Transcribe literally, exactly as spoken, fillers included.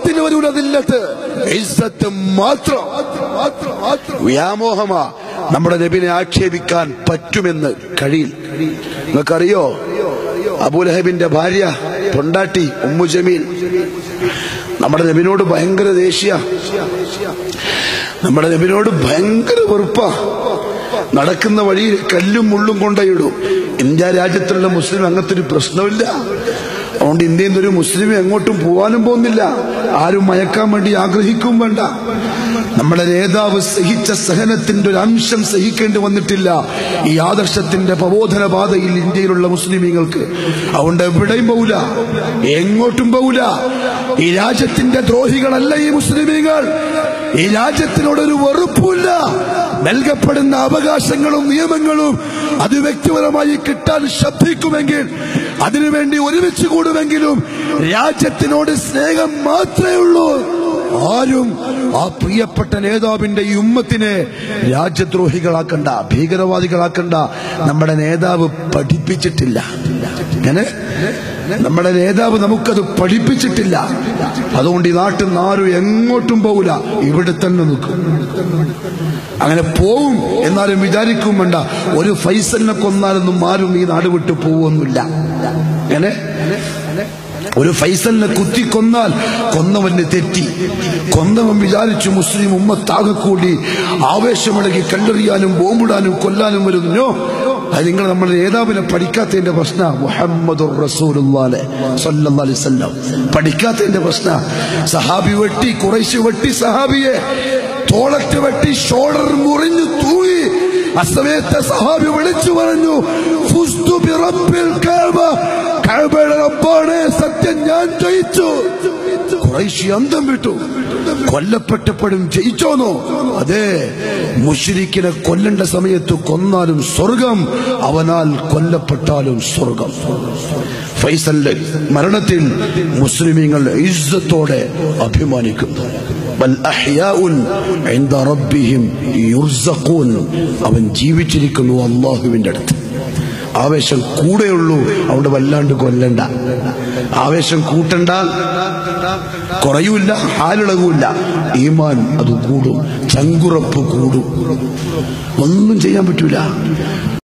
ആഖിറത്തിന് വരൂല ദില്ലത്ത്, ഇസ്സത്ത് മാത്രം. വ്യാമോഹമാ നമ്മുടെ നബിനെ ആക്ഷേപിക്കാൻ പറ്റുമെന്ന് കഴിയില്ല. നിങ്ങൾക്കറിയോ, അബൂലഹബിന്റെ ഭാര്യ പൊണ്ടാട്ടി ഉമ്മു ജമീൽ നമ്മുടെ നബിനോട് ഭയങ്കര ദേഷ്യ, നമ്മുടെ നബിനോട് ഭയങ്കര വെറുപ്പാ. നടക്കുന്ന വഴിയിൽ കല്ലും മുള്ളും കൊണ്ടയിടും. ഇന്ത്യ രാജ്യത്തുള്ള മുസ്ലിം അങ്ങനത്തെ ഒരു പ്രശ്നമില്ല. അതുകൊണ്ട് ഇന്ത്യയിൽ നിന്നൊരു മുസ്ലിം എങ്ങോട്ടും പോവാനും പോകുന്നില്ല, ആരും മയക്കാൻ വേണ്ടി ആഗ്രഹിക്കും വേണ്ട. നമ്മുടെ നേതാവ് സഹിച്ച സഹനത്തിന്റെ ഒരു അംശം സഹിക്കേണ്ടി വന്നിട്ടില്ല ഈ ആദർശത്തിന്റെ പ്രബോധന പാതയിൽ ഇന്ത്യയിലുള്ള മുസ്ലിമീങ്ങൾക്ക്. അതുകൊണ്ട് എവിടെയും പോവില്ല, എങ്ങോട്ടും പോവില്ല. ഈ രാജ്യത്തിന്റെ ദ്രോഹികളല്ല ഈ മുസ്ലിമീങ്ങൾ. ഈ രാജ്യത്തിനോടൊരു വെറുപ്പില്ല. നൽകപ്പെടുന്ന അവകാശങ്ങളും നിയമങ്ങളും അത് വ്യക്തിപരമായി കിട്ടാൻ ശബ്ദിക്കുമെങ്കിൽ, അതിനുവേണ്ടി ഒരുമിച്ച് കൂടുമെങ്കിലും രാജ്യത്തിനോട് സ്നേഹം മാത്രമേ ഉള്ളൂ. ആരും ആ പ്രിയപ്പെട്ട നേതാവിന്റെ ഈ ഉമ്മത്തിനെ രാജ്യദ്രോഹികളാക്കണ്ട, ഭീകരവാദികളാക്കണ്ട. നമ്മുടെ നേതാവ് പഠിപ്പിച്ചിട്ടില്ല. അങ്ങനെ നമ്മുടെ നേതാവ് നമുക്കത് പഠിപ്പിച്ചിട്ടില്ല. അതുകൊണ്ട് ഈ നാട്ടിൽ നിന്ന് ആരും എങ്ങോട്ടും പോകില്ല, ഇവിടെ തന്നെ നിൽക്കും. അങ്ങനെ പോവും എന്നാലും വിചാരിക്കും വേണ്ട, ഒരു ഫൈസലിനെ കൊന്നാലൊന്നും ആരും ഈ നാട് വിട്ടു പോവൊന്നുമില്ല. അങ്ങനെ ഒരു ഫൈസലിനെ കുത്തിക്കൊന്നാൽ കൊന്നവന് തെറ്റി. കൊന്നവൻ വിചാരിച്ചു മുസ്ലിം ഉമ്മത്താകെ കൂടി ആവേശമിളകി കല്ലെറിയാനും ബോംബിടാനും കൊല്ലാനും വരുന്നു. അത് നിങ്ങൾ നമ്മുടെ നേതാവിനെ പഠിക്കാത്തതിന്റെ പ്രശ്ന. മുഹമ്മദുർ റസൂലുള്ളാഹി സ്വല്ലല്ലാഹു അലൈഹി വസല്ലം പഠിക്കാത്തതിന്റെ പ്രശ്ന. സഹാബി വെട്ടി, ഖുറൈശി വെട്ടി, സഹാബിയെ തോളത്ത് വെട്ടി, ഷോൾഡർ മുറിഞ്ഞു തൂങ്ങി. അസമയത്തെ സഹാബി വിളിച്ചു പറഞ്ഞു, ഫുസ്തു ബിറബ്ബിൽ കഅബ, കഅബയുടെ റബ്ബാണ് സത്യം, ഞാൻ ജയിച്ചു. ഖുറൈശി അന്തം വിട്ടു. കൊല്ലപ്പെട്ടപ്പോഴും ജയിച്ചോന്നോ? അതെ, മുശ്രിക്കിനെ കൊല്ലേണ്ട സമയത്ത് കൊന്നാലും സ്വർഗം, അവനാൽ കൊല്ലപ്പെട്ടാലും സ്വർഗം. ഫൈസലിന്റെ മരണത്തിൽ മുസ്ലിമീങ്ങൾ ഇസ്സത്തോടെ അഭിമാനിക്കുന്നു. ബൽ അഹ്യാഉൻ ഇൻദ റബ്ബിഹിം യുർസഖൂൻ. അവൻ ജീവിച്ചിരിക്കുന്നു അല്ലാഹുവിന്റെ അടുത്ത്. ആവേശം കൂടെയുള്ളൂ, അവിടെ വല്ലാണ്ട് കൊല്ലണ്ട. ആവേശം കൂട്ടണ്ട, കുറയൂല്ല, ഹാലിളകൂല്ല. ഈമാൻ അത് കൂടും, ചങ്കുറപ്പ് കൂടും. ഒന്നും ചെയ്യാൻ പറ്റൂല.